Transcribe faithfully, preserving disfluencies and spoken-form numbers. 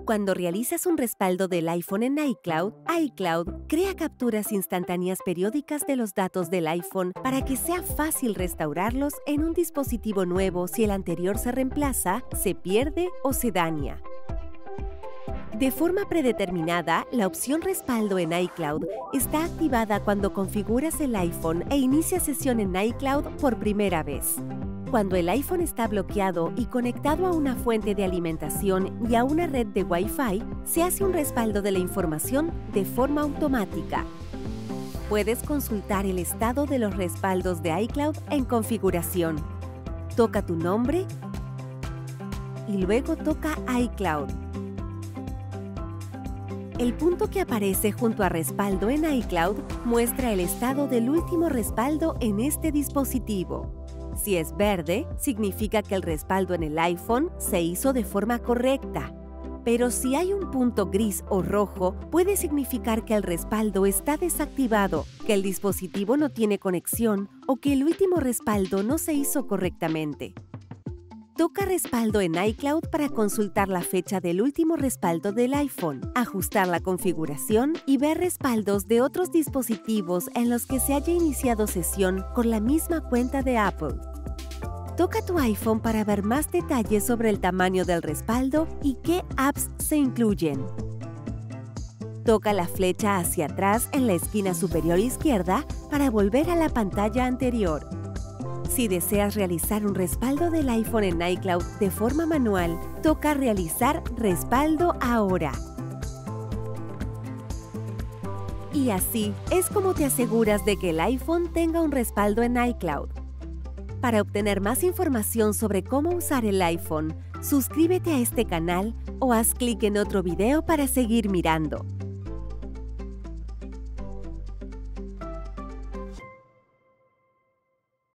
Cuando realizas un respaldo del iPhone en iCloud, iCloud crea capturas instantáneas periódicas de los datos del iPhone para que sea fácil restaurarlos en un dispositivo nuevo si el anterior se reemplaza, se pierde o se daña. De forma predeterminada, la opción Respaldo en iCloud está activada cuando configuras el iPhone e inicias sesión en iCloud por primera vez. Cuando el iPhone está bloqueado y conectado a una fuente de alimentación y a una red de Wi-Fi, se hace un respaldo de la información de forma automática. Puedes consultar el estado de los respaldos de iCloud en Configuración. Toca tu nombre y luego toca iCloud. El punto que aparece junto a Respaldo en iCloud muestra el estado del último respaldo en este dispositivo. Si es verde, significa que el respaldo en el iPhone se hizo de forma correcta. Pero si hay un punto gris o rojo, puede significar que el respaldo está desactivado, que el dispositivo no tiene conexión o que el último respaldo no se hizo correctamente. Toca Respaldo en iCloud para consultar la fecha del último respaldo del iPhone, ajustar la configuración y ver respaldos de otros dispositivos en los que se haya iniciado sesión con la misma cuenta de Apple. Toca tu iPhone para ver más detalles sobre el tamaño del respaldo y qué apps se incluyen. Toca la flecha hacia atrás en la esquina superior izquierda para volver a la pantalla anterior. Si deseas realizar un respaldo del iPhone en iCloud de forma manual, toca Realizar respaldo ahora. Y así es como te aseguras de que el iPhone tenga un respaldo en iCloud. Para obtener más información sobre cómo usar el iPhone, suscríbete a este canal o haz clic en otro video para seguir mirando.